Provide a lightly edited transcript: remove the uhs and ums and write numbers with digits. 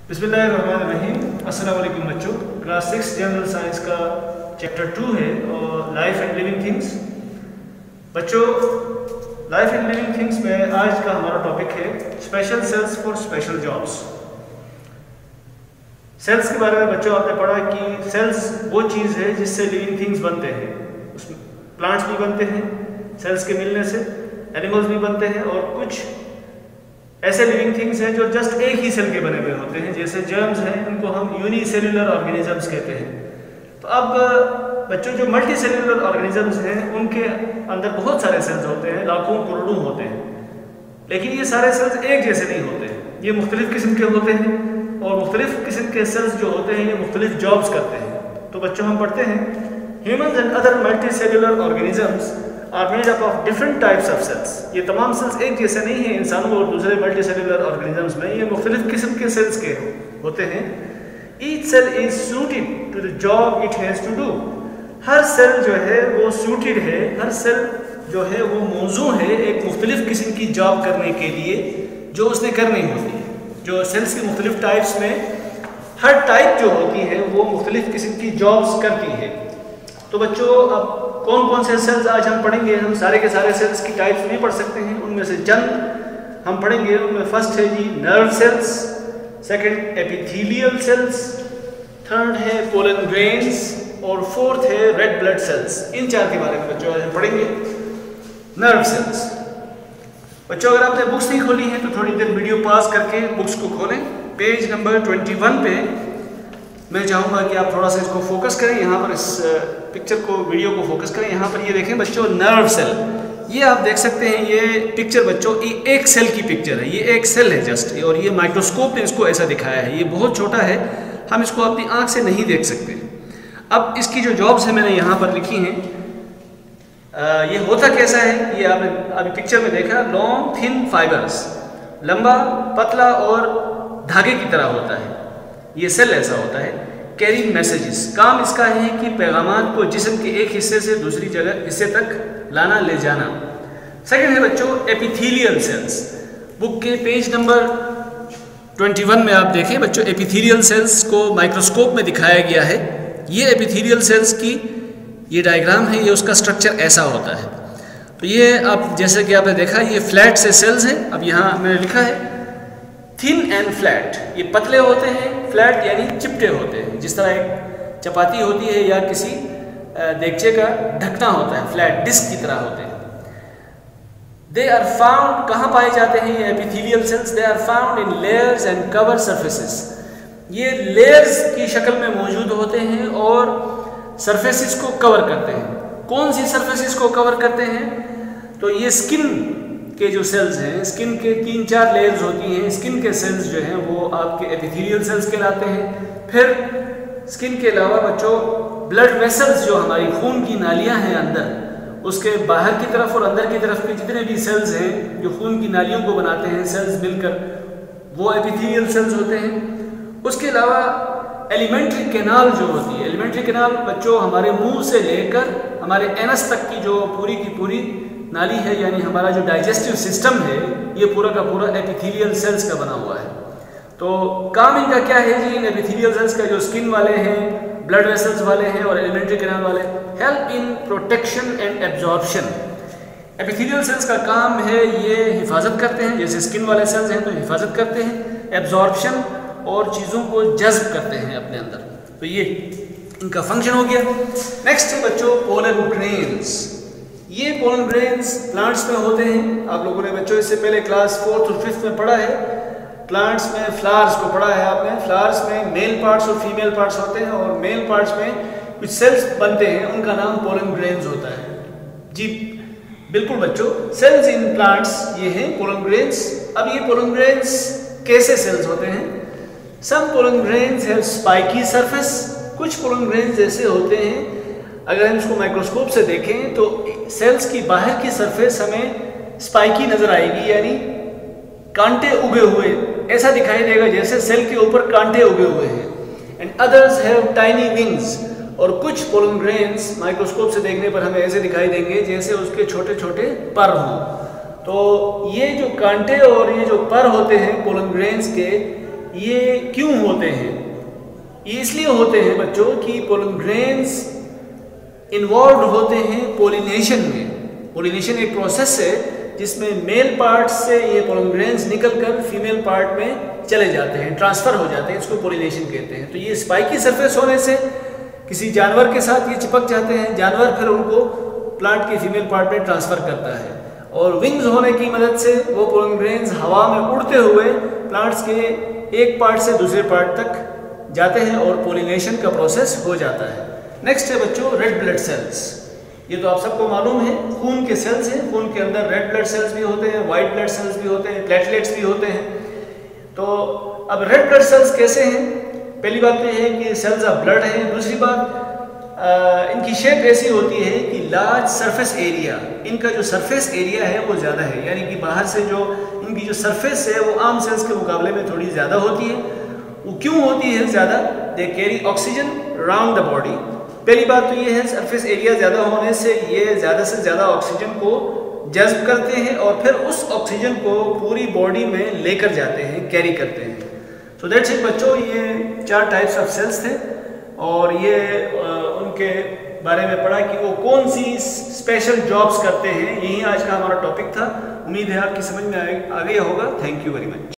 बिस्मिल्लाहिर्रहमानिर्रहीम। अस्सलाम वालेकुम बच्चों। क्लास 6 जनरल साइंस का चैप्टर 2 है और लाइफ एंड लिविंग थिंग्स। बच्चों, लाइफ एंड लिविंग थिंग्स में आज का हमारा टॉपिक है special cells for special jobs. Cells के बारे में बच्चों आपने पढ़ा कि सेल्स वो चीज़ है जिससे लिविंग थिंग्स बनते हैं। उसमें प्लांट्स भी बनते हैं सेल्स के मिलने से, एनिमल्स भी बनते हैं और कुछ ऐसे लिविंग थिंग्स हैं जो जस्ट एक ही सेल के बने हुए होते हैं, जैसे जर्म्स हैं, उनको हम यूनिसेल्युलर ऑर्गेनिजम्स कहते हैं। तो अब बच्चों, जो मल्टी सेल्युलर ऑर्गेनिजम्स हैं उनके अंदर बहुत सारे सेल्स होते हैं, लाखों करोड़ों होते हैं, लेकिन ये सारे सेल्स एक जैसे नहीं होते हैं। ये मुख्तलिफ किस्म के होते हैं और मुख्तलिफ किस्म के सेल्स जो होते हैं ये मुख्तलिफ जॉब्स करते हैं। तो बच्चों, हम पढ़ते हैं humans and other multicellular organisms are made up of different types of cells. ये तमाम सेल्स एक जैसे नहीं है इंसानों और दूसरे मल्टी सेल्युलर ऑर्गेनिजम्स में, ये मुख्तलिफ किस्म के सेल्स के होते हैं। Each cell is suited to the job it has to do. हर सेल जो है वो सूटेड है, हर सेल जो है वो मौजू है एक मुख्तलिफ किस्म की जॉब करने के लिए जो उसने करनी होती है। जो सेल्स के मुख्तलिफ टाइप्स में हर टाइप जो होती है वो मुख्तलिफ किस्म की जॉब्स करती है। तो बच्चों, अब कौन कौन से सेल्स आज हम पढ़ेंगे? हम सारे के सारे सेल्स की टाइप्स नहीं पढ़ सकते हैं, उनमें से चंद हम पढ़ेंगे। उनमें फर्स्ट है जी nerve cells, second epithelial cells, third है पोलन ग्रेन्स और फोर्थ है रेड ब्लड सेल्स। इन चार के बारे में बच्चों आज हम पढ़ेंगे। Nerve cells. बच्चों, अगर आपने बुक्स नहीं खोली हैं तो थोड़ी देर वीडियो पॉज करके बुक्स को खोलें। पेज नंबर 21 पे मैं चाहूँगा कि आप थोड़ा सा इसको फोकस करें, यहाँ पर इस पिक्चर को, वीडियो को फोकस करें। यहाँ पर ये देखें बच्चों, नर्व सेल। ये आप देख सकते हैं, ये पिक्चर बच्चों एक सेल की पिक्चर है। ये एक सेल है जस्ट, और ये माइक्रोस्कोप ने इसको ऐसा दिखाया है। ये बहुत छोटा है, हम इसको अपनी आँख से नहीं देख सकते। अब इसकी जो जॉब्स है मैंने यहाँ पर लिखी हैं। ये होता कैसा है, ये आपने अभी पिक्चर में देखा। लॉन्ग थिन फाइबर्स, लंबा पतला और धागे की तरह होता है। ये सेल ऐसा होता है। कैरिंग मैसेजेस, काम इसका है कि पैगामात को जिस्म के एक हिस्से से दूसरी जगह हिस्से तक लाना, ले जाना। सेकंड है बच्चों एपिथेलियल सेल्स। बुक के पेज नंबर 21 में आप देखें बच्चों, एपिथेलियल सेल्स को माइक्रोस्कोप में दिखाया गया है। ये एपिथेलियल सेल्स की ये डायग्राम है, ये उसका स्ट्रक्चर ऐसा होता है। तो ये आप जैसे कि आपने देखा, ये फ्लैट से सेल्स हैं। अब यहाँ मैंने लिखा है थिन एंड फ्लैट। ये पतले होते हैं, फ्लैट यानी चिपटे होते हैं। जिस तरह एक चपाती होती है या किसी देगचे का ढकना होता है, फ्लैट डिस्क की तरह होते हैं। दे आर फाउंड, कहाँ पाए जाते हैं ये epithelial cells? They are found in layers and cover surfaces. ये लेयर्स की शक्ल में मौजूद होते हैं और सरफेसेस को कवर करते हैं। कौन सी सरफेसेस को कवर करते हैं? तो ये स्किन के जो सेल्स हैं, स्किन के 3-4 लेयर्स होती हैं। स्किन के सेल्स जो हैं वो आपके एपिथेलियल सेल्स कहलाते हैं। फिर स्किन के अलावा बच्चों ब्लड वेसल्स, जो हमारी खून की नालियां हैं अंदर, उसके बाहर की तरफ और अंदर की तरफ के जितने भी सेल्स हैं जो खून की नालियों को बनाते हैं, सेल्स मिलकर, वो एपिथेलियल सेल्स होते हैं। उसके अलावा एलिमेंट्री कैनाल जो होती है, एलिमेंट्री कैनाल बच्चों हमारे मुंह से लेकर हमारे एनस तक की जो पूरी की पूरी नाली है, यानी हमारा जो डाइजेस्टिव सिस्टम है, ये पूरा का पूरा एपिथेलियल सेल्स का बना हुआ है। तो काम इनका क्या है जी? इन एपिथेलियल सेल्स का जो स्किन वाले हैं, ब्लड वेसल्स वाले हैं और एलिमेंट्री कैनाल वाले, help in protection and absorption. Epithelial cells का काम है ये हिफाजत करते हैं, जैसे स्किन वाले सेल्स हैं तो हिफाजत करते हैं, एब्जॉर्प्शन और चीज़ों को जज्ब करते हैं अपने अंदर। तो ये इनका फंक्शन हो गया। नेक्स्ट है बच्चों पोलन ग्रेन्स। ये पोलन ग्रेन्स प्लांट्स में होते हैं। आप लोगों ने बच्चों इससे पहले क्लास 4th और 5th में पढ़ा है। प्लांट्स में फ्लावर्स को पढ़ा है आपने। फ्लावर्स में मेल पार्ट्स और फीमेल पार्ट्स होते हैं और मेल पार्ट्स में कुछ सेल्स बनते हैं, उनका नाम पोलन ग्रेन्स होता है। जी बिल्कुल बच्चों, सेल्स इन प्लांट्स ये हैं पोलन ग्रेन्स। अब ये पोलन ग्रेन्स कैसे सेल्स होते हैं? Some pollen grains have spiky surface. कुछ पोलन ग्रेन्स ऐसे होते हैं, अगर हम इसको माइक्रोस्कोप से देखें तो सेल्स की बाहर की सरफेस हमें स्पाइकी नजर आएगी, यानी कांटे उगे हुए ऐसा दिखाई देगा जैसे सेल के ऊपर कांटे उगे हुए हैं। And others have tiny wings. और कुछ पोलन ग्रेन्स माइक्रोस्कोप से देखने पर हमें ऐसे दिखाई देंगे जैसे उसके छोटे छोटे पर हों। तो ये जो कांटे और ये जो पर होते हैं पोलन ग्रेन्स के, ये क्यों होते हैं? ये इसलिए होते हैं बच्चों कि पोलन ग्रेन्स इन्वॉल्व होते हैं पोलिनेशन में। पोलिनेशन एक प्रोसेस है जिसमें मेल पार्ट से ये पोलन ग्रेन्स निकलकर फीमेल पार्ट में चले जाते हैं, ट्रांसफर हो जाते हैं, इसको पोलिनेशन कहते हैं। तो ये स्पाइकी सरफेस होने से किसी जानवर के साथ ये चिपक जाते हैं, जानवर फिर उनको प्लांट के फीमेल पार्ट में ट्रांसफर करता है, और विंग्स होने की मदद से वो पोलन ग्रेन्स हवा में उड़ते हुए प्लांट्स के एक पार्ट से दूसरे पार्ट तक जाते हैं और पोलिनेशन का प्रोसेस हो जाता है। नेक्स्ट है बच्चों रेड ब्लड सेल्स। ये तो आप सबको मालूम है, खून के सेल्स हैं। खून के अंदर रेड ब्लड सेल्स भी होते हैं, वाइट ब्लड सेल्स भी होते हैं, प्लेटलेट्स भी होते हैं। तो अब रेड ब्लड सेल्स कैसे हैं? पहली बात तो ये है कि सेल्स ऑफ ब्लड हैं। दूसरी बात, इनकी शेप ऐसी होती है कि लार्ज सरफेस एरिया, इनका जो सरफेस एरिया है वो ज़्यादा है, यानी कि बाहर से जो इनकी जो सरफेस है वो आम सेल्स के मुकाबले में थोड़ी ज़्यादा होती है। वो क्यों होती है ज़्यादा? They carry oxygen round the body. पहली बात तो ये है, सरफेस एरिया ज़्यादा होने से ये ज़्यादा से ज़्यादा ऑक्सीजन को जज्ब करते हैं और फिर उस ऑक्सीजन को पूरी बॉडी में लेकर जाते हैं, कैरी करते हैं। सो दैट्स इट बच्चों, ये 4 टाइप्स ऑफ सेल्स थे और ये उनके बारे में पढ़ा कि वो कौन सी स्पेशल जॉब्स करते हैं। यही आज का हमारा टॉपिक था। उम्मीद है आपकी समझ में आ गया होगा। Thank you very much.